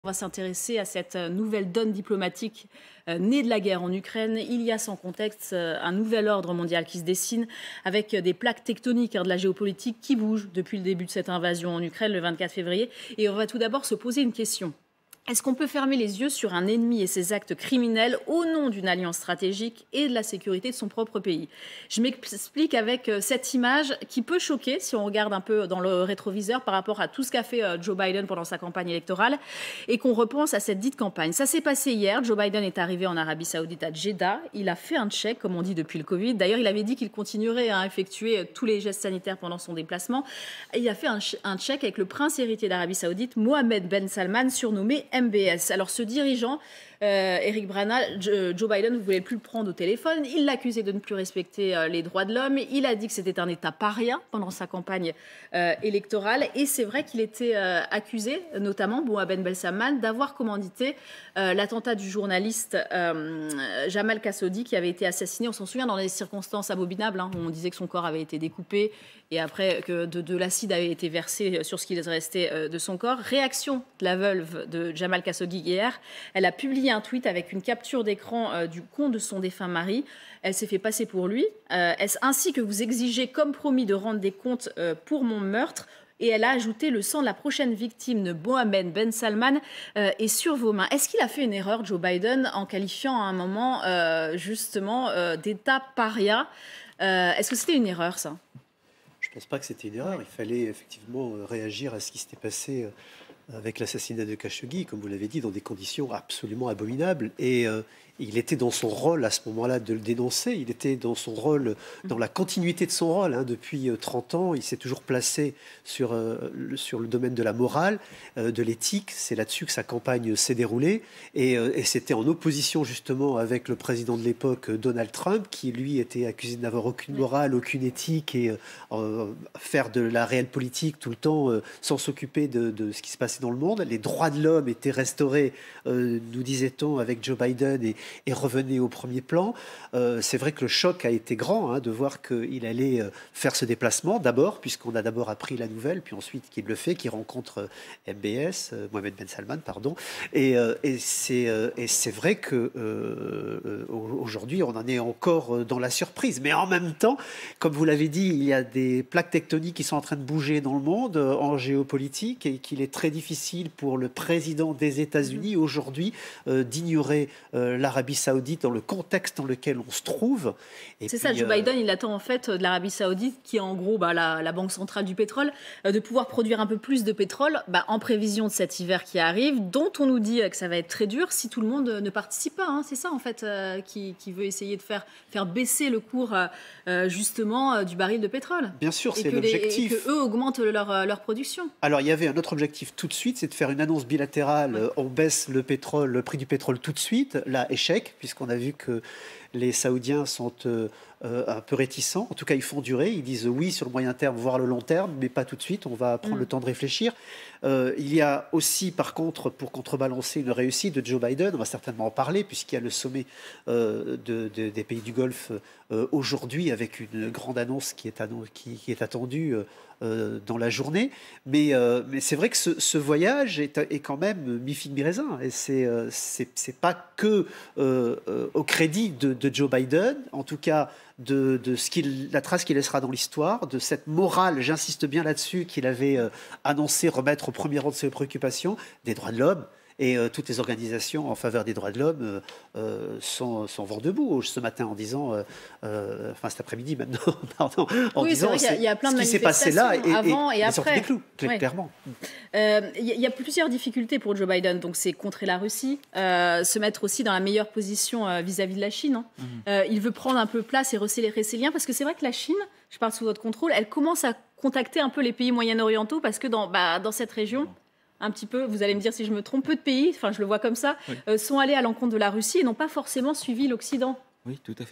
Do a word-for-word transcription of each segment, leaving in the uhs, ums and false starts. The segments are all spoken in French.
On va s'intéresser à cette nouvelle donne diplomatique euh, née de la guerre en Ukraine. Il y a sans contexte euh, un nouvel ordre mondial qui se dessine avec des plaques tectoniques hein, de la géopolitique qui bougent depuis le début de cette invasion en Ukraine le vingt-quatre février. Et on va tout d'abord se poser une question. Est-ce qu'on peut fermer les yeux sur un ennemi et ses actes criminels au nom d'une alliance stratégique et de la sécurité de son propre pays? Je m'explique avec cette image qui peut choquer si on regarde un peu dans le rétroviseur par rapport à tout ce qu'a fait Joe Biden pendant sa campagne électorale et qu'on repense à cette dite campagne. Ça s'est passé hier. Joe Biden est arrivé en Arabie Saoudite à Jeddah. Il a fait un check, comme on dit depuis le Covid. D'ailleurs, il avait dit qu'il continuerait à effectuer tous les gestes sanitaires pendant son déplacement. Et il a fait un, un check avec le prince héritier d'Arabie Saoudite, Mohammed Ben Salman, surnommé M B S. Alors ce dirigeant, euh, Eric Brana, Joe Biden ne voulait plus le prendre au téléphone. Il l'accusait de ne plus respecter euh, les droits de l'homme. Il a dit que c'était un État paria pendant sa campagne euh, électorale. Et c'est vrai qu'il était euh, accusé, notamment Mohammed Ben Salman, d'avoir commandité euh, l'attentat du journaliste euh, Jamal Khashoggi qui avait été assassiné. On s'en souvient dans des circonstances abominables. Hein, où on disait que son corps avait été découpé et après que de, de l'acide avait été versé sur ce qui restait de son corps. Réaction de la veuve de Jamal Khashoggi hier. Elle a publié un tweet avec une capture d'écran euh, du compte de son défunt mari. Elle s'est fait passer pour lui. Euh, Est-ce ainsi que vous exigez, comme promis, de rendre des comptes euh, pour mon meurtre? Et elle a ajouté: le sang de la prochaine victime de Mohammed Ben Salman euh, est sur vos mains. Est-ce qu'il a fait une erreur, Joe Biden, en qualifiant à un moment euh, justement euh, d'État paria? euh, Est-ce que c'était une erreur, ça? Je ne pense pas que c'était une erreur. Il fallait effectivement réagir à ce qui s'était passé avec l'assassinat de Khashoggi, comme vous l'avez dit, dans des conditions absolument abominables. Et euh, il était dans son rôle à ce moment-là de le dénoncer. Il était dans son rôle, dans la continuité de son rôle. Hein, depuis trente ans, il s'est toujours placé sur, euh, le, sur le domaine de la morale, euh, de l'éthique. C'est là-dessus que sa campagne s'est déroulée. Et, euh, et c'était en opposition justement avec le président de l'époque, Donald Trump, qui lui était accusé de n'avoir aucune morale, aucune éthique et euh, faire de la réelle politique tout le temps euh, sans s'occuper de, de ce qui se passait dans le monde. Les droits de l'homme étaient restaurés, euh, nous disait-on, avec Joe Biden et, et revenaient au premier plan. Euh, c'est vrai que le choc a été grand hein, de voir qu'il allait euh, faire ce déplacement d'abord, puisqu'on a d'abord appris la nouvelle, puis ensuite qu'il le fait, qu'il rencontre euh, M B S, euh, Mohammed Ben Salman, pardon. Et, euh, et c'est euh, vrai que euh, aujourd'hui, on en est encore dans la surprise. Mais en même temps, comme vous l'avez dit, il y a des plaques tectoniques qui sont en train de bouger dans le monde, euh, en géopolitique, et qu'il est très difficile pour le président des États-Unis aujourd'hui euh, d'ignorer euh, l'Arabie Saoudite dans le contexte dans lequel on se trouve. C'est ça, Joe euh... Biden, il attend en fait de l'Arabie Saoudite, qui est en gros bah, la, la banque centrale du pétrole, euh, de pouvoir produire un peu plus de pétrole bah, en prévision de cet hiver qui arrive, dont on nous dit que ça va être très dur si tout le monde ne participe pas. Hein. C'est ça en fait euh, qui, qui veut essayer de faire, faire baisser le cours euh, justement euh, du baril de pétrole. Bien sûr, c'est l'objectif. Et qu'eux augmentent leur, leur production. Alors il y avait un autre objectif tout de suite, c'est de faire une annonce bilatérale. Ouais. On baisse le pétrole, le prix du pétrole tout de suite. Là, échec, puisqu'on a vu que les Saoudiens sont euh, euh, un peu réticents. En tout cas, ils font durer. Ils disent oui sur le moyen terme, voire le long terme, mais pas tout de suite. On va prendre mmh. le temps de réfléchir. Euh, il y a aussi, par contre, pour contrebalancer une réussite de Joe Biden, on va certainement en parler, puisqu'il y a le sommet euh, de, de, des pays du Golfe euh, aujourd'hui, avec une grande annonce qui est, annon qui, qui est attendue euh, dans la journée. Mais, euh, mais c'est vrai que ce, ce voyage est, est quand même mi-figue mi-raisin. Et c'est euh, c'est pas que euh, euh, au crédit de, de Joe Biden, en tout cas de, de ce qu'il, la trace qu'il laissera dans l'histoire, de cette morale, j'insiste bien là-dessus, qu'il avait euh, annoncé remettre au premier rang de ses préoccupations, des droits de l'homme. Et euh, toutes les organisations en faveur des droits de l'homme euh, euh, sont, sont vent debout ce matin en disant, euh, euh, enfin cet après-midi maintenant, pardon, en oui, disant il y, y a plein de ce qui s'est passé là et, avant et, et après. Des clous, ouais. clairement. Il euh, y, y a plusieurs difficultés pour Joe Biden. Donc c'est contrer la Russie, euh, se mettre aussi dans la meilleure position vis-à-vis euh, -vis de la Chine. Hein. Mm-hmm. euh, il veut prendre un peu place et resserrer ses liens parce que c'est vrai que la Chine, je parle sous votre contrôle, elle commence à contacter un peu les pays moyen-orientaux parce que dans, bah, dans cette région, un petit peu, vous allez me dire si je me trompe, peu de pays, enfin je le vois comme ça, oui. euh, sont allés à l'encontre de la Russie et n'ont pas forcément suivi l'Occident. Oui, tout à fait.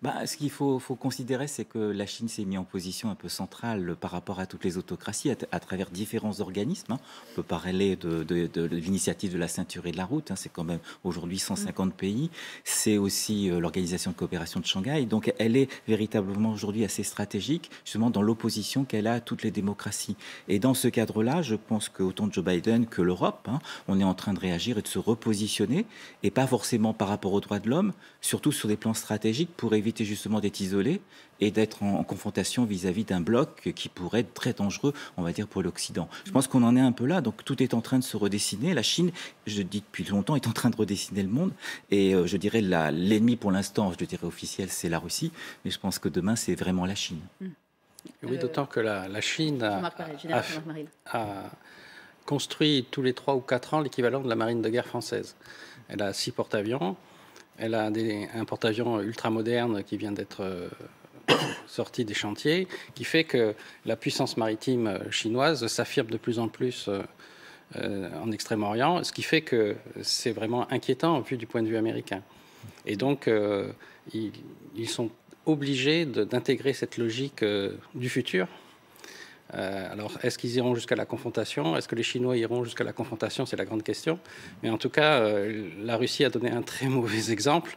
Bah, ce qu'il faut, faut considérer, c'est que la Chine s'est mise en position un peu centrale par rapport à toutes les autocraties, à, à travers différents organismes. Hein. On peut parler de, de, de, de l'initiative de la ceinture et de la route. Hein. C'est quand même aujourd'hui cent cinquante mmh. pays. C'est aussi euh, l'Organisation de coopération de Shanghai. Donc, elle est véritablement aujourd'hui assez stratégique, justement dans l'opposition qu'elle a à toutes les démocraties. Et dans ce cadre-là, je pense qu'autant Joe Biden que l'Europe, hein, on est en train de réagir et de se repositionner, et pas forcément par rapport aux droits de l'homme, surtout sur des plans stratégiques pour éviter justement d'être isolé et d'être en, en confrontation vis-à-vis d'un bloc qui pourrait être très dangereux, on va dire, pour l'Occident. Je pense qu'on en est un peu là, donc tout est en train de se redessiner. La Chine, je dis depuis longtemps, est en train de redessiner le monde, et euh, je dirais la, l'ennemi pour l'instant, je dirais officiel, c'est la Russie, mais je pense que demain, c'est vraiment la Chine. Mmh. Oui, d'autant que la, la Chine a, a, a construit tous les trois ou quatre ans l'équivalent de la marine de guerre française. Elle a six porte-avions, elle a des, un porte-avions ultramoderne qui vient d'être euh, sorti des chantiers, qui fait que la puissance maritime chinoise s'affirme de plus en plus euh, euh, en Extrême-Orient, ce qui fait que c'est vraiment inquiétant vu du point de vue américain. Et donc, euh, ils, ils sont obligés de, d'intégrer cette logique euh, du futur. Euh, alors, est-ce qu'ils iront jusqu'à la confrontation? Est-ce que les Chinois iront jusqu'à la confrontation? C'est la grande question. Mais en tout cas, euh, la Russie a donné un très mauvais exemple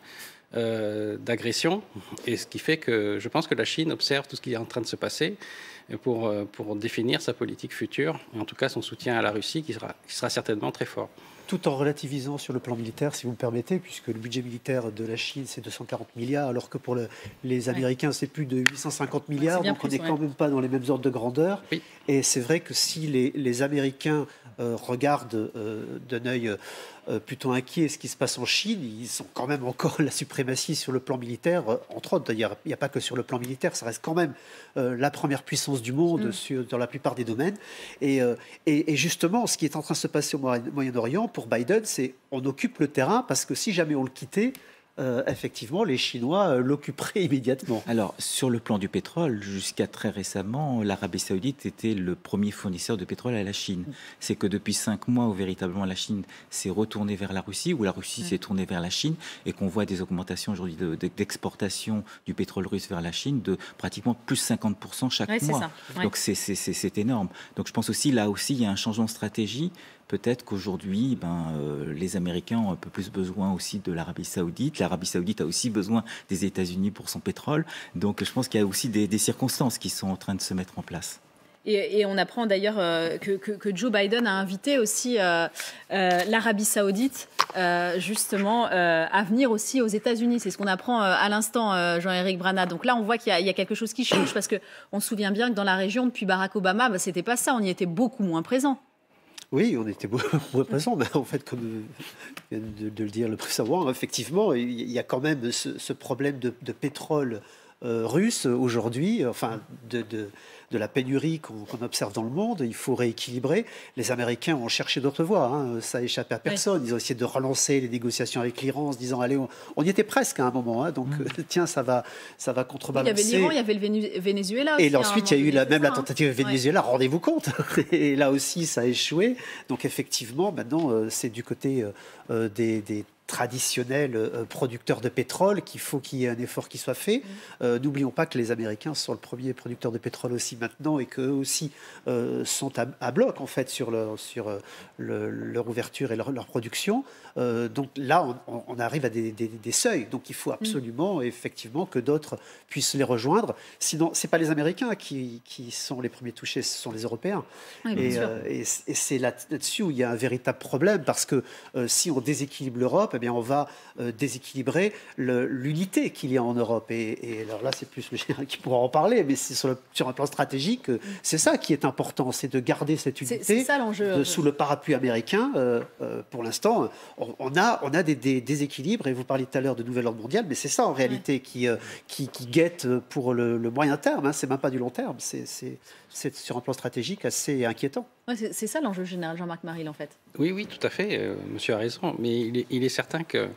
euh, d'agression, et ce qui fait que je pense que la Chine observe tout ce qui est en train de se passer pour, pour définir sa politique future, et en tout cas son soutien à la Russie qui sera, qui sera certainement très fort. Tout en relativisant sur le plan militaire, si vous me permettez, puisque le budget militaire de la Chine, c'est deux cent quarante milliards, alors que pour le, les Américains, c'est plus de huit cent cinquante milliards, ouais, donc plus, on n'est ouais. quand même pas dans les mêmes ordres de grandeur. Oui. Et c'est vrai que si les, les Américains euh, regardent euh, d'un œil euh, plutôt inquiet ce qui se passe en Chine, ils ont quand même encore la suprématie sur le plan militaire, euh, entre autres. D'ailleurs, il n'y a pas que sur le plan militaire, ça reste quand même euh, la première puissance du monde mmh. sur, dans la plupart des domaines. Et, euh, et, et justement, ce qui est en train de se passer au Moyen-Orient, pour Biden, c'est on occupe le terrain, parce que si jamais on le quittait, Euh, effectivement, les Chinois euh, l'occuperaient immédiatement. Alors, sur le plan du pétrole, jusqu'à très récemment, l'Arabie Saoudite était le premier fournisseur de pétrole à la Chine. C'est que depuis cinq mois où véritablement la Chine s'est retournée vers la Russie, où la Russie mmh. s'est tournée vers la Chine, et qu'on voit des augmentations aujourd'hui de, de, d'exportation du pétrole russe vers la Chine de pratiquement plus cinquante pour cent chaque ouais, mois. C'est ça. Ouais. Donc, c'est, c'est, c'est, c'est énorme. Donc, je pense aussi, là aussi, il y a un changement de stratégie. Peut-être qu'aujourd'hui, ben, euh, les Américains ont un peu plus besoin aussi de l'Arabie Saoudite. L'Arabie Saoudite a aussi besoin des États-Unis pour son pétrole. Donc, je pense qu'il y a aussi des, des circonstances qui sont en train de se mettre en place. Et, et on apprend d'ailleurs euh, que, que, que Joe Biden a invité aussi euh, euh, l'Arabie Saoudite euh, justement euh, à venir aussi aux États-Unis. C'est ce qu'on apprend euh, à l'instant, euh, Jean-Éric Brana. Donc là, on voit qu'il y a, il y a quelque chose qui change, parce qu'on se souvient bien que dans la région, depuis Barack Obama, bah, c'était pas ça. On y était beaucoup moins présent. Oui, on était beaucoup moins présents, mais en fait, comme vient de, de le dire le précédent, effectivement, il y a quand même ce, ce problème de, de pétrole euh, russe aujourd'hui, enfin de, de, de la pénurie qu'on, qu'on observe dans le monde. Il faut rééquilibrer. Les Américains ont cherché d'autres voies, hein. Ça a échappé à personne. Ils ont essayé de relancer les négociations avec l'Iran en se disant, allez, on, on y était presque à un moment, hein. Donc mmh. euh, tiens, ça va, ça va contrebalancer. Il y avait l'Iran, il y avait le Venezuela aussi. Et ensuite, il y a eu la, même la tentative du Venezuela, ouais. Rendez-vous compte. Et là aussi, ça a échoué. Donc effectivement, maintenant, euh, c'est du côté euh, des, des traditionnels euh, producteurs de pétrole qu'il faut qu'il y ait un effort qui soit fait. Mmh. Euh, n'oublions pas que les Américains sont le premier producteur de pétrole aussi maintenant, et qu'eux aussi euh, sont à, à bloc en fait sur, leur, sur euh, le, leur ouverture et leur, leur production. Euh, donc là, on, on arrive à des, des, des seuils. Donc il faut absolument, mmh. effectivement, que d'autres puissent les rejoindre. Sinon, c'est pas les Américains qui, qui sont les premiers touchés, ce sont les Européens. Oui, et, euh, et, et c'est là, là-dessus où il y a un véritable problème, parce que euh, si on déséquilibre l'Europe, eh bien, on va euh, déséquilibrer le, l'unité qu'il y a en Europe. Et, et alors là, c'est plus le général qui pourra en parler, mais c'est sur, le, sur un plan stratégique, euh, c'est ça qui est important, c'est de garder cette unité c'est, c'est ça, l'enjeu. De, sous le parapluie américain. Euh, euh, pour l'instant, on, on a, on a des, des déséquilibres, et vous parliez tout à l'heure de nouvel ordre mondial, mais c'est ça en réalité ouais. qui, euh, qui, qui guette pour le, le moyen terme, hein, c'est même pas du long terme, c'est, c'est, c'est sur un plan stratégique assez inquiétant. Ouais, c'est, c'est ça l'enjeu général, Jean-Marc Maril, en fait. Oui, oui, tout à fait, euh, monsieur a raison, mais il est, il est certain que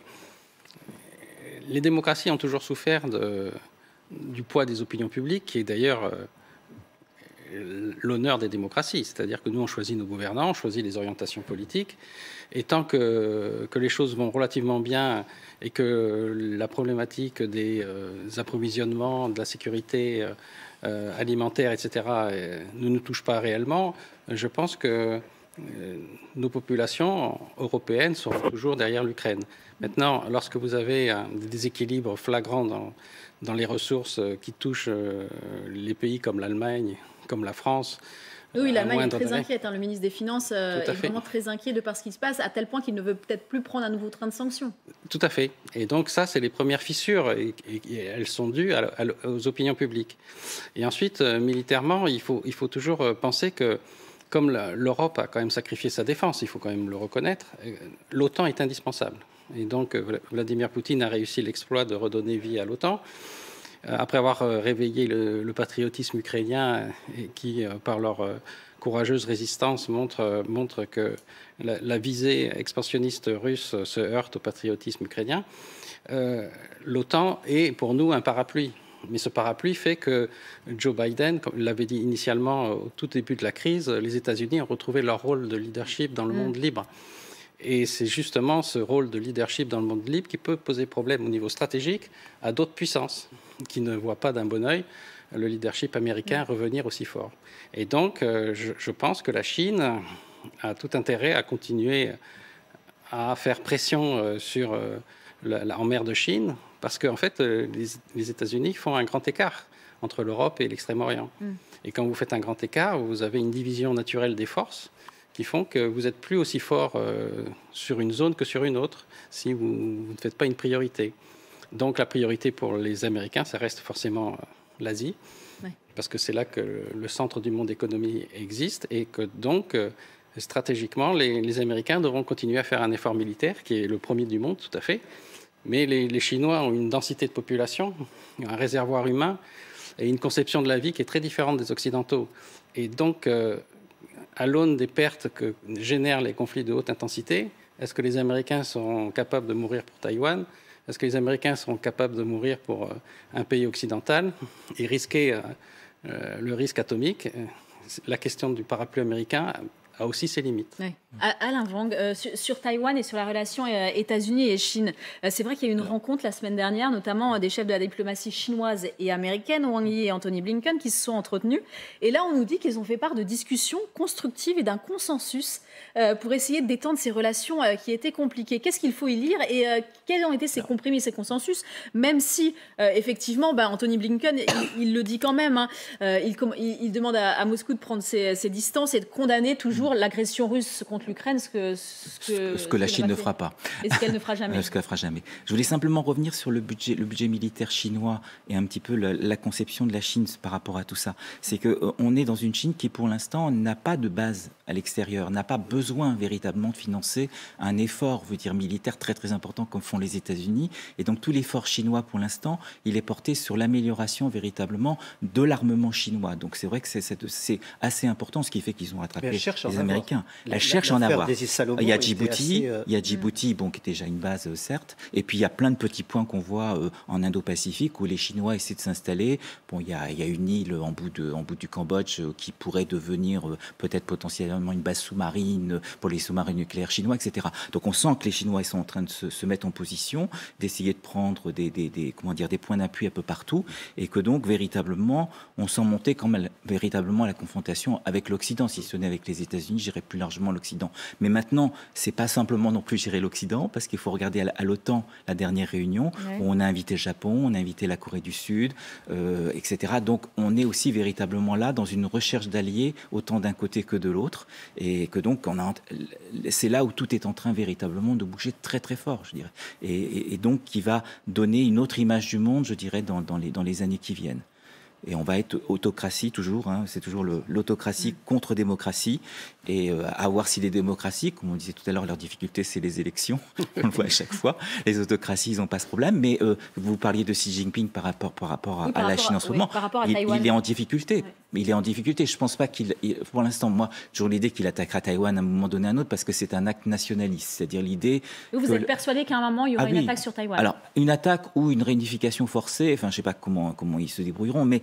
les démocraties ont toujours souffert de, du poids des opinions publiques, et d'ailleurs, euh, l'honneur des démocraties. C'est-à-dire que nous, on choisit nos gouvernants, on choisit les orientations politiques. Et tant que, que les choses vont relativement bien et que la problématique des euh, approvisionnements, de la sécurité euh, alimentaire, et cetera, euh, ne nous touche pas réellement, je pense que euh, nos populations européennes seront toujours derrière l'Ukraine. Maintenant, lorsque vous avez un déséquilibre flagrant dans, dans les ressources qui touchent euh, les pays comme l'Allemagne, comme la France. Oui, l'Allemagne est très inquiète. Hein. Le ministre des Finances euh, est vraiment très inquiet de par ce qui se passe, à tel point qu'il ne veut peut-être plus prendre un nouveau train de sanctions. Tout à fait. Et donc ça, c'est les premières fissures, et, et, et elles sont dues à, à, aux opinions publiques. Et ensuite, euh, militairement, il faut, il faut toujours penser que, comme l'Europe a quand même sacrifié sa défense, il faut quand même le reconnaître, l'OTAN est indispensable. Et donc, Vladimir Poutine a réussi l'exploit de redonner vie à l'OTAN. Après avoir réveillé le, le patriotisme ukrainien, et qui, par leur courageuse résistance, montre, montre que la, la visée expansionniste russe se heurte au patriotisme ukrainien, euh, l'OTAN est pour nous un parapluie. Mais ce parapluie fait que Joe Biden, comme l'avait dit initialement au tout début de la crise, les États-Unis ont retrouvé leur rôle de leadership dans le mmh. monde libre. Et c'est justement ce rôle de leadership dans le monde libre qui peut poser problème au niveau stratégique à d'autres puissances qui ne voient pas d'un bon œil le leadership américain revenir aussi fort. Et donc, euh, je, je pense que la Chine a tout intérêt à continuer à faire pression euh, sur, euh, la, la, en mer de Chine, parce qu'en fait, euh, les, les États-Unis font un grand écart entre l'Europe et l'Extrême-Orient. Mm. Et quand vous faites un grand écart, vous avez une division naturelle des forces qui font que vous n'êtes plus aussi fort euh, sur une zone que sur une autre si vous, vous ne faites pas une priorité. Donc la priorité pour les Américains, ça reste forcément euh, l'Asie, ouais. parce que c'est là que le, le centre du monde économique existe et que donc, euh, stratégiquement, les, les Américains devront continuer à faire un effort militaire, qui est le premier du monde, tout à fait. Mais les, les Chinois ont une densité de population, un réservoir humain et une conception de la vie qui est très différente des Occidentaux. Et donc, euh, à l'aune des pertes que génèrent les conflits de haute intensité, est-ce que les Américains seront capables de mourir pour Taïwan ? Est-ce que les Américains seront capables de mourir pour euh, un pays occidental et risquer euh, euh, le risque atomique ? La question du parapluie américain a aussi ses limites. Oui. Alain Wang, euh, sur, sur Taïwan et sur la relation euh, États-Unis et Chine, euh, c'est vrai qu'il y a eu une rencontre la semaine dernière, notamment euh, des chefs de la diplomatie chinoise et américaine, Wang Yi et Anthony Blinken, qui se sont entretenus. Et là, on nous dit qu'ils ont fait part de discussions constructives et d'un consensus euh, pour essayer de détendre ces relations euh, qui étaient compliquées. Qu'est-ce qu'il faut y lire et euh, quels ont été ces compromis, ces consensus, même si, euh, effectivement, bah, Anthony Blinken, il, il le dit quand même, hein, euh, il, il, il demande à, à Moscou de prendre ses, ses distances et de condamner toujours l'agression russe contre l'Ukraine, ce que, ce que, ce que la Chine ne fera pas. Et ce qu'elle ne fera jamais. ce qu'elle fera jamais. Je voulais simplement revenir sur le budget, le budget militaire chinois et un petit peu la, la conception de la Chine par rapport à tout ça. C'est qu'on est dans une Chine qui, pour l'instant, n'a pas de base à l'extérieur, n'a pas besoin véritablement de financer un effort, veut dire militaire très très important comme font les États-Unis. Et donc tout l'effort chinois, pour l'instant, il est porté sur l'amélioration véritablement de l'armement chinois. Donc c'est vrai que c'est, c'est, c'est assez important, ce qui fait qu'ils ont rattrapé les Américains. Elle cherche à en avoir. Il y a Djibouti, assez, euh... il y a Djibouti, bon, qui est déjà une base, euh, certes. Et puis il y a plein de petits points qu'on voit euh, en Indo-Pacifique où les Chinois essaient de s'installer. Bon, il y a, il y a une île en bout, de, en bout du Cambodge euh, qui pourrait devenir euh, peut-être potentiellement une base sous-marine euh, pour les sous-marins nucléaires chinois, et cetera. Donc on sent que les Chinois ils sont en train de se, se mettre en position, d'essayer de prendre des, des, des, comment dire, des points d'appui un peu partout, et que donc véritablement on sent monter quand même véritablement la confrontation avec l'Occident, si ce n'est avec les États-Unis, j'irais plus largement l'Occident. Mais maintenant, c'est pas simplement non plus gérer l'Occident, parce qu'il faut regarder à l'OTAN la dernière réunion, ouais. où on a invité le Japon, on a invité la Corée du Sud, euh, et cetera. Donc on est aussi véritablement là dans une recherche d'alliés, autant d'un côté que de l'autre, et que donc on a, c'est là où tout est en train véritablement de bouger très très fort, je dirais. Et, et, et donc qui va donner une autre image du monde, je dirais, dans, dans, les, dans les années qui viennent. Et on va être autocratie toujours, hein, c'est toujours le, l'autocratie contre démocratie. Et euh, à voir si les démocraties, comme on disait tout à l'heure, leur difficulté c'est les élections, on le voit à chaque fois. Les autocraties, ils n'ont pas ce problème. Mais euh, vous parliez de Xi Jinping par rapport, par rapport à, oui, par à la rapport, Chine en ce moment. Oui, par rapport à il, Taïwan. il est en difficulté. Ouais. Mais il est en difficulté. Je ne pense pas qu'il, il, pour l'instant, moi, toujours l'idée qu'il attaquera Taïwan à un moment donné à un autre, parce que c'est un acte nationaliste. C'est-à-dire l'idée. Vous, vous êtes persuadé qu'à un moment il y aura ah, une oui. attaque sur Taïwan. Alors une attaque ou une réunification forcée. Enfin, je ne sais pas comment comment ils se débrouilleront, mais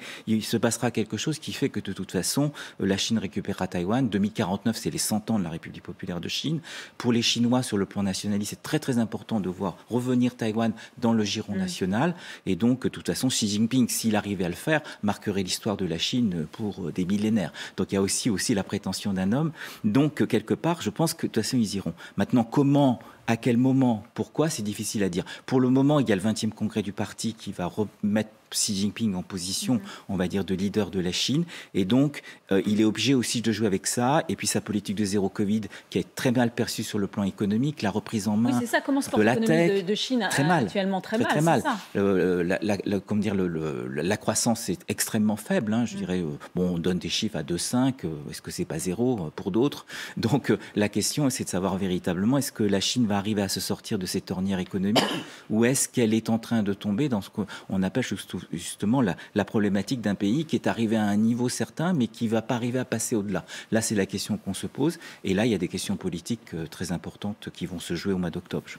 il se passera quelque chose qui fait que de toute façon, la Chine récupérera Taïwan. deux mille quarante-neuf, c'est les cent ans de la République populaire de Chine. Pour les Chinois, sur le plan nationaliste, c'est très très important de voir revenir Taïwan dans le giron mmh. national. Et donc, de toute façon, Xi Jinping, s'il arrivait à le faire, marquerait l'histoire de la Chine pour des millénaires. Donc, il y a aussi, aussi la prétention d'un homme. Donc, quelque part, je pense que de toute façon, ils iront. Maintenant, comment, à quel moment, pourquoi, c'est difficile à dire. Pour le moment, il y a le vingtième congrès du parti qui va remettre Xi Jinping en position, mmh. on va dire, de leader de la Chine. Et donc, euh, il est obligé aussi de jouer avec ça. Et puis, sa politique de zéro Covid, qui est très mal perçue sur le plan économique, la reprise en main oui, c'est ça. Comment se porte de la tech, de, de Chine très mal, actuellement très, très, mal. Très mal. Ça. Euh, la, la, la, comment dire, le, le, la croissance est extrêmement faible. Hein, je mmh. dirais, euh, bon, on donne des chiffres à deux virgule cinq. Euh, est-ce que c'est pas zéro pour d'autres? Donc, euh, la question, c'est de savoir véritablement, est-ce que la Chine va arriver à se sortir de cette ornière économique ou est-ce qu'elle est en train de tomber dans ce qu'on appelle justement la la problématique d'un pays qui est arrivé à un niveau certain, mais qui ne va pas arriver à passer au-delà. Là, c'est la question qu'on se pose. Et là, il y a des questions politiques très importantes qui vont se jouer au mois d'octobre.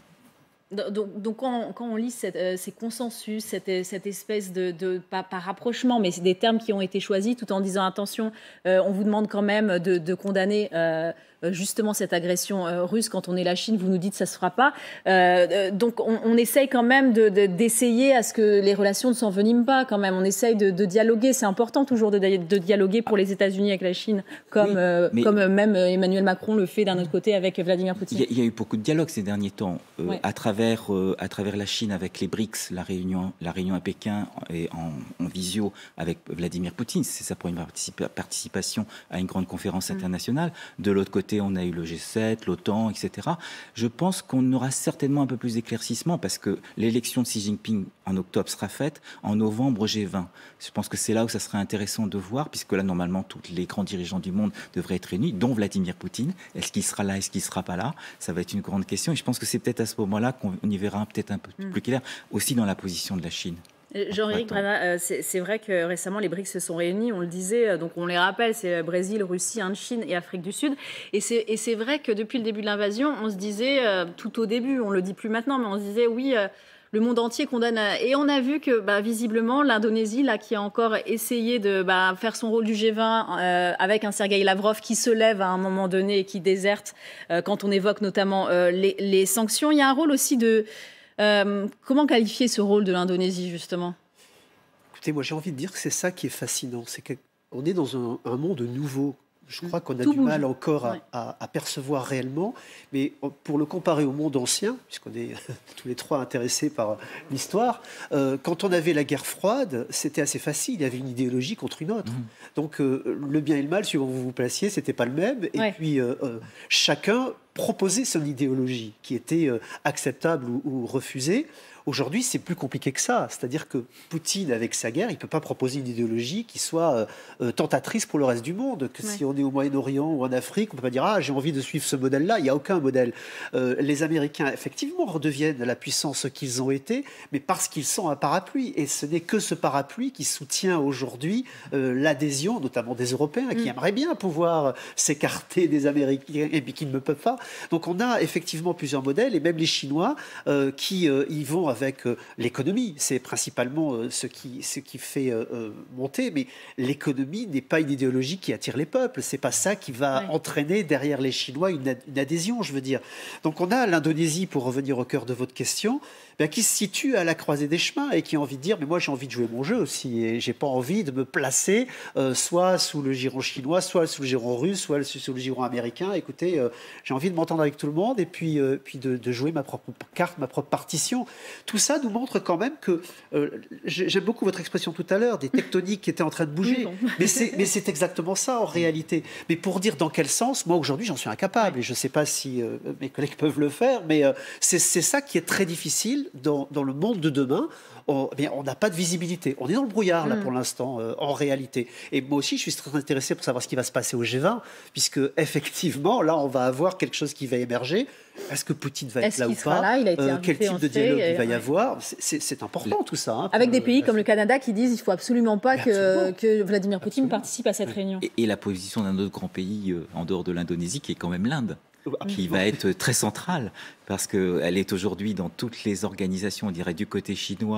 Donc, donc quand, quand on lit cette, euh, ces consensus, cette, cette espèce de, de pas, pas rapprochement, mais c'est des termes qui ont été choisis, tout en disant attention, euh, on vous demande quand même de, de condamner euh, justement cette agression euh, russe. Quand on est la Chine, vous nous dites ça se fera pas. Euh, donc on, on essaye quand même de, de, d'essayer à ce que les relations ne s'enveniment pas. Quand même, on essaye de, de dialoguer. C'est important toujours de, de dialoguer pour les États-Unis avec la Chine, comme, oui, euh, comme même Emmanuel Macron le fait d'un autre côté avec Vladimir Poutine. Il y, y a eu beaucoup de dialogues ces derniers temps euh, ouais. à travers euh, à travers la Chine avec les BRICS, la réunion la réunion à Pékin et en, en visio avec Vladimir Poutine. C'est sa première participa- participation à une grande conférence internationale. Mmh. De l'autre côté, on a eu le G sept, l'OTAN, et cetera. Je pense qu'on aura certainement un peu plus d'éclaircissement parce que l'élection de Xi Jinping en octobre sera faite, en novembre G vingt. Je pense que c'est là où ça serait intéressant de voir, puisque là, normalement, tous les grands dirigeants du monde devraient être réunis, dont Vladimir Poutine. Est-ce qu'il sera là, est-ce qu'il ne sera pas là? Ça va être une grande question. Et je pense que c'est peut-être à ce moment-là qu'on y verra peut-être un peu mmh. plus clair, aussi dans la position de la Chine. Jean-Éric Brana, euh, c'est, c'est vrai que récemment les BRICS se sont réunis, on le disait, euh, donc on les rappelle, c'est Brésil, Russie, Inde, Chine et Afrique du Sud. Et c'est, et c'est vrai que depuis le début de l'invasion, on se disait, euh, tout au début, on ne le dit plus maintenant, mais on se disait, oui, euh, le monde entier condamne. Et on a vu que bah, visiblement, l'Indonésie, là, qui a encore essayé de bah, faire son rôle du G vingt euh, avec un Sergueï Lavrov qui se lève à un moment donné et qui déserte euh, quand on évoque notamment euh, les, les sanctions. Il y a un rôle aussi de... Euh, comment qualifier ce rôle de l'Indonésie, justement? Écoutez, moi j'ai envie de dire que c'est ça qui est fascinant. C'est qu'on est dans un, un monde nouveau. Je crois qu'on a Tout du bouge. mal encore à, ouais. à, à percevoir réellement. Mais pour le comparer au monde ancien, puisqu'on est tous les trois intéressés par l'histoire, euh, quand on avait la guerre froide, c'était assez facile. Il y avait une idéologie contre une autre. Mmh. Donc euh, le bien et le mal, suivant où vous vous placiez, c'était pas le même. Et ouais. puis euh, euh, chacun proposait son idéologie qui était euh, acceptable ou, ou refusée. Aujourd'hui, c'est plus compliqué que ça. C'est-à-dire que Poutine, avec sa guerre, il ne peut pas proposer une idéologie qui soit euh, tentatrice pour le reste du monde. Que ouais. Si on est au Moyen-Orient ou en Afrique, on ne peut pas dire « Ah, j'ai envie de suivre ce modèle-là ». Il n'y a aucun modèle. Euh, les Américains, effectivement, redeviennent la puissance qu'ils ont été, mais parce qu'ils sont un parapluie. Et ce n'est que ce parapluie qui soutient aujourd'hui euh, l'adhésion, notamment des Européens, qui mm. aimeraient bien pouvoir s'écarter des Américains et puis qui ne le peuvent pas. Donc on a effectivement plusieurs modèles, et même les Chinois euh, qui euh, y vont avec euh, l'économie. C'est principalement euh, ce, qui, ce qui fait euh, monter, mais l'économie n'est pas une idéologie qui attire les peuples. C'est pas ça qui va ouais. entraîner derrière les Chinois une, ad- une adhésion, je veux dire. Donc on a l'Indonésie, pour revenir au cœur de votre question, ben, qui se situe à la croisée des chemins et qui a envie de dire mais moi j'ai envie de jouer mon jeu aussi et j'ai pas envie de me placer euh, soit sous le giron chinois, soit sous le giron russe, soit sous le giron américain. Écoutez, euh, j'ai envie de m'entendre avec tout le monde et puis, euh, puis de, de jouer ma propre carte, ma propre partition. Tout ça nous montre quand même que euh, j'aime beaucoup votre expression tout à l'heure, des tectoniques qui étaient en train de bouger, mais c'est, mais c'est exactement ça en réalité. Mais pour dire dans quel sens, moi aujourd'hui j'en suis incapable et je ne sais pas si euh, mes collègues peuvent le faire, mais euh, c'est, c'est ça qui est très difficile dans, dans le monde de demain. On n'a pas de visibilité. On est dans le brouillard, là, mmh. pour l'instant, euh, en réalité. Et moi aussi, je suis très intéressé pour savoir ce qui va se passer au G vingt, puisque, effectivement, là, on va avoir quelque chose qui va émerger. Est-ce que Poutine va être Est-ce là ou pas là, il a été euh, Quel type de dialogue et... il va y ouais. avoir c'est, c'est important, tout ça. Hein, avec des pays comme le Canada qui disent qu'il ne faut absolument pas que, que Vladimir Poutine absolument. participe à cette ouais. réunion. Et, et la position d'un autre grand pays, euh, en dehors de l'Indonésie, qui est quand même l'Inde, qui va être très centrale, parce qu'elle est aujourd'hui dans toutes les organisations, on dirait, du côté chinois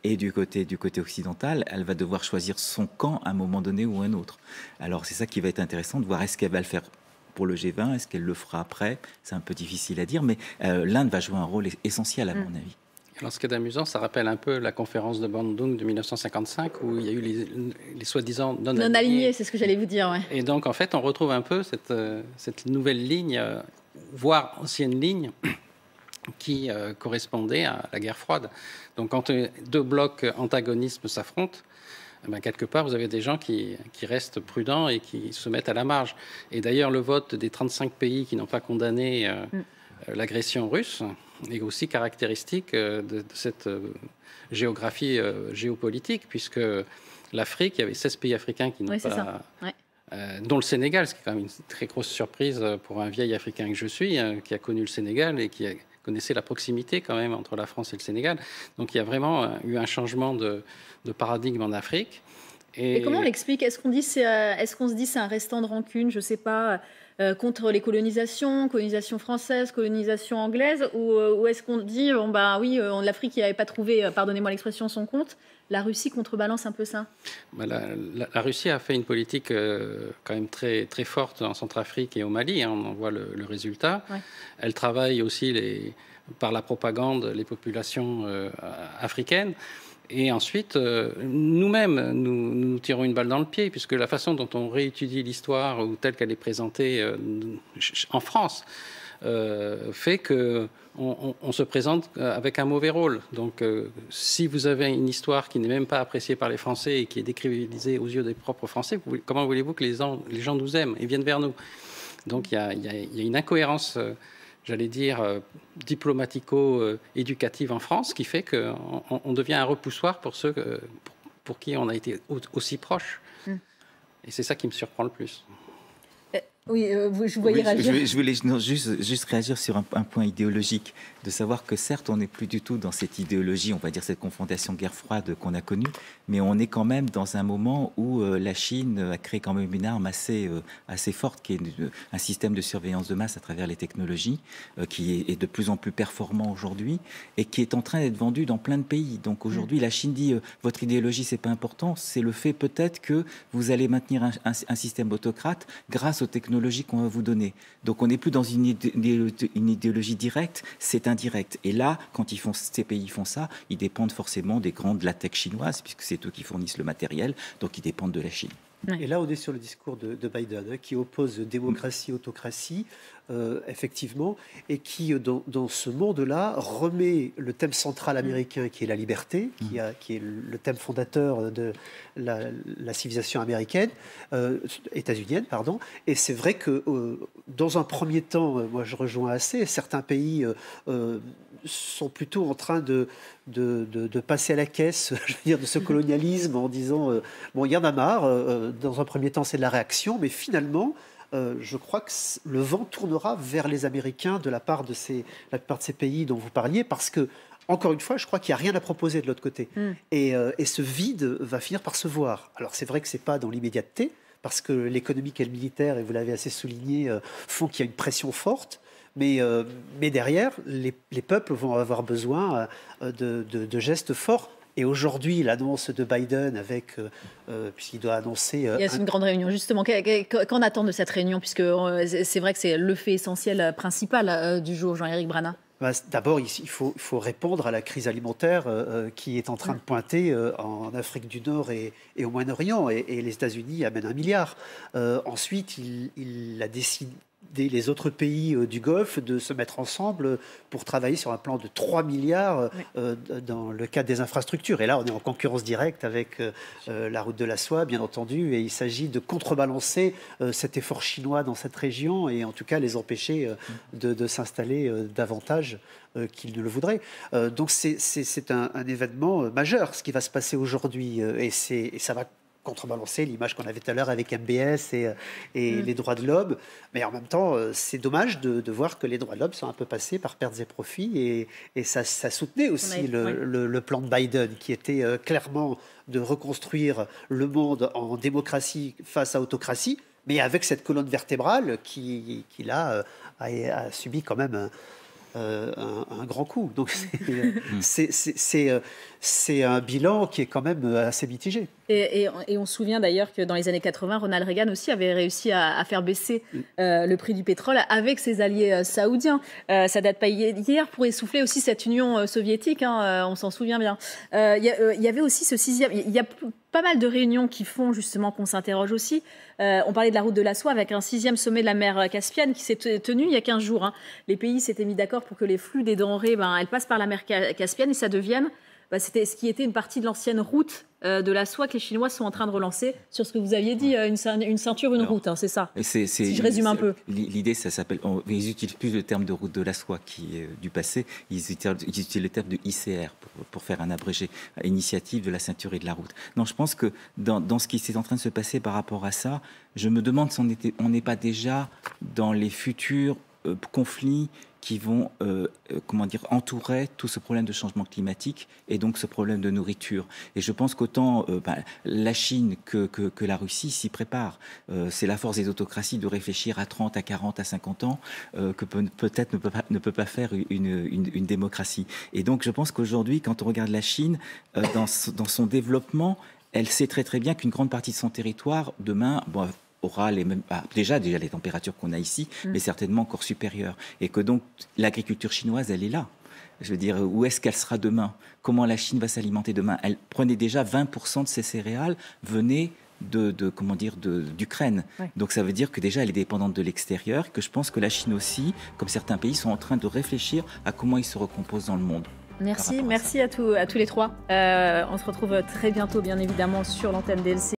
Et du côté, du côté occidental, elle va devoir choisir son camp à un moment donné ou un autre. Alors c'est ça qui va être intéressant de voir, est-ce qu'elle va le faire pour le G vingt, est-ce qu'elle le fera après? C'est un peu difficile à dire, mais euh, l'Inde va jouer un rôle essentiel à mmh. mon avis. Alors, ce qui est amusant, ça rappelle un peu la conférence de Bandung de mille neuf cent cinquante-cinq où il y a eu les, les soi-disant non-alignés. Non-alignés, c'est ce que j'allais vous dire. Ouais. Et donc, en fait, on retrouve un peu cette, cette nouvelle ligne, voire ancienne ligne, qui euh, correspondait à la guerre froide. Donc, quand deux blocs antagonistes s'affrontent, eh bien, quelque part, vous avez des gens qui, qui restent prudents et qui se mettent à la marge. Et d'ailleurs, le vote des trente-cinq pays qui n'ont pas condamné euh, mm. l'agression russe est aussi caractéristique de, de cette géographie euh, géopolitique, puisque l'Afrique, il y avait seize pays africains qui n'ont oui, pas... Ouais. Euh, dont le Sénégal, ce qui est quand même une très grosse surprise pour un vieil Africain que je suis, hein, qui a connu le Sénégal et qui a, connaissait la proximité quand même entre la France et le Sénégal. Donc il y a vraiment euh, eu un changement de, de paradigme en Afrique. Et, et comment on l'explique? Est-ce qu'on dit c'est, euh, est-ce qu'on se dit c'est un restant de rancune, je ne sais pas, euh, contre les colonisations, colonisation française, colonisation anglaise, ou, euh, ou est-ce qu'on dit, bon, bah oui, euh, l'Afrique n'avait pas trouvé, euh, pardonnez-moi l'expression, son compte, la Russie contrebalance un peu ça? bah, la, la, la Russie a fait une politique euh, quand même très, très forte en Centrafrique et au Mali, hein, on en voit le, le résultat. Ouais. Elle travaille aussi les, par la propagande les populations euh, africaines. Et ensuite, euh, nous-mêmes, nous, nous tirons une balle dans le pied, puisque la façon dont on réétudie l'histoire, ou telle qu'elle est présentée euh, en France, euh, fait qu'on on, on se présente avec un mauvais rôle. Donc, euh, si vous avez une histoire qui n'est même pas appréciée par les Français et qui est décrédibilisée aux yeux des propres Français, vous, comment voulez-vous que les gens, les gens nous aiment et viennent vers nous? Donc, il y a, y a, y a une incohérence... Euh, j'allais dire, euh, diplomatico-éducative en France, qui fait qu'on on devient un repoussoir pour ceux euh, pour, pour qui on a été au, aussi proche. Mm. Et c'est ça qui me surprend le plus. Euh, oui, euh, vous, je voyais oui, réagir. Je, je voulais non, juste, juste réagir sur un, un point idéologique, de savoir que certes, on n'est plus du tout dans cette idéologie, on va dire cette confrontation guerre froide qu'on a connue, mais on est quand même dans un moment où euh, la Chine a créé quand même une arme assez, euh, assez forte, qui est euh, un système de surveillance de masse à travers les technologies, euh, qui est, est de plus en plus performant aujourd'hui, et qui est en train d'être vendu dans plein de pays. Donc aujourd'hui, mmh. la Chine dit, euh, votre idéologie, c'est pas important, c'est le fait peut-être que vous allez maintenir un, un, un système autocrate grâce aux technologies qu'on va vous donner. Donc on n'est plus dans une, idé une idéologie directe, c'est indirect. Et là, quand ils font, ces pays font ça, ils dépendent forcément des grandes de la tech chinoise, puisque c'est eux qui fournissent le matériel, donc ils dépendent de la Chine. Et là, on est sur le discours de, de Biden, hein, qui oppose démocratie, autocratie, euh, effectivement, et qui, dans, dans ce monde-là, remet le thème central américain, qui est la liberté, qui, a, qui est le thème fondateur de la, la civilisation américaine, euh, états-unienne, pardon. Et c'est vrai que, euh, dans un premier temps, euh, moi je rejoins assez, certains pays euh, euh, sont plutôt en train de, de, de, de passer à la caisse, je veux dire, de ce colonialisme en disant, euh, bon, il y en a marre, euh, dans un premier temps c'est de la réaction, mais finalement, euh, je crois que le vent tournera vers les Américains de la part de ces, la part de ces pays dont vous parliez, parce que, encore une fois, je crois qu'il n'y a rien à proposer de l'autre côté. Mm. Et, euh, et ce vide va finir par se voir. Alors c'est vrai que ce n'est pas dans l'immédiateté, parce que l'économique et le militaire, et vous l'avez assez souligné, euh, font qu'il y a une pression forte. Mais, euh, mais derrière, les, les peuples vont avoir besoin euh, de, de, de gestes forts. Et aujourd'hui, l'annonce de Biden, avec, euh, puisqu'il doit annoncer... Euh, Il y a une un... grande réunion, justement. Qu'en attend de cette réunion? Puisque euh, c'est vrai que c'est le fait essentiel, principal euh, du jour, Jean-Éric Brana. Bah, d'abord, il faut, il faut répondre à la crise alimentaire euh, qui est en train de pointer euh, en Afrique du Nord et, et au Moyen-Orient. Et, et les États-Unis amènent un milliard. Euh, ensuite, il, il a décidé... les autres pays du Golfe de se mettre ensemble pour travailler sur un plan de trois milliards oui. euh, dans le cadre des infrastructures. Et là, on est en concurrence directe avec euh, la route de la soie, bien entendu, et il s'agit de contrebalancer euh, cet effort chinois dans cette région et en tout cas les empêcher euh, de, de s'installer euh, davantage euh, qu'ils ne le voudraient. Euh, donc c'est un, un événement majeur, ce qui va se passer aujourd'hui, euh, et, et ça va contrebalancer l'image qu'on avait tout à l'heure avec M B S et, et mmh. les droits de l'homme. Mais en même temps, c'est dommage de, de voir que les droits de l'homme sont un peu passés par pertes et profits. Et, et ça, ça soutenait aussi le, ouais. le, le plan de Biden, qui était euh, clairement de reconstruire le monde en démocratie face à autocratie, mais avec cette colonne vertébrale qui, qui là, a, a subi quand même un, euh, un, un grand coup. Donc c'est un bilan qui est quand même assez mitigé. Et, et, et on se souvient d'ailleurs que dans les années quatre-vingt, Ronald Reagan aussi avait réussi à, à faire baisser euh, le prix du pétrole avec ses alliés euh, saoudiens. Euh, ça date pas hier pour essouffler aussi cette Union euh, soviétique, hein, euh, on s'en souvient bien. Il euh, y, euh, y avait aussi ce sixième... Il y a pas mal de réunions qui font justement qu'on s'interroge aussi. Euh, on parlait de la route de la soie avec un sixième sommet de la mer Caspienne qui s'est tenu il y a quinze jours. Hein. Les pays s'étaient mis d'accord pour que les flux des denrées, ben, elles passent par la mer Caspienne et ça devienne... Bah, c'était ce qui était une partie de l'ancienne route euh, de la soie que les Chinois sont en train de relancer sur ce que vous aviez dit, euh, une, une ceinture, une Alors, route, hein, c'est ça. C'est, c'est, si je résume un peu. L'idée, ça s'appelle. On, ils n'utilisent plus le terme de route de la soie qui est du passé. Ils utilisent, ils utilisent le terme de I C R pour, pour faire un abrégé, initiative de la ceinture et de la route. Non, je pense que dans, dans ce qui est en train de se passer par rapport à ça, je me demande si on n'est pas déjà dans les futurs euh, conflits qui vont euh, euh, comment dire, entourer tout ce problème de changement climatique et donc ce problème de nourriture. Et je pense qu'autant euh, bah, la Chine que, que, que la Russie s'y préparent. Euh, c'est la force des autocraties de réfléchir à trente, à quarante, à cinquante ans euh, que peut, peut-être ne peut pas, ne peut pas faire une, une, une démocratie. Et donc je pense qu'aujourd'hui, quand on regarde la Chine, euh, dans, dans son développement, elle sait très très bien qu'une grande partie de son territoire, demain... Bon, aura les mêmes, bah, déjà, déjà les températures qu'on a ici, mmh. mais certainement encore supérieures. Et que donc l'agriculture chinoise, elle est là. Je veux dire, où est-ce qu'elle sera demain? Comment la Chine va s'alimenter demain? Elle prenait déjà vingt pour cent de ses céréales, venaient de, de, comment dire, de, d'Ukraine. Ouais. Donc ça veut dire que déjà elle est dépendante de l'extérieur, que je pense que la Chine aussi, comme certains pays, sont en train de réfléchir à comment ils se recomposent dans le monde. Merci, merci à, à, tout, à tous les trois. Euh, on se retrouve très bientôt, bien évidemment, sur l'antenne D L C.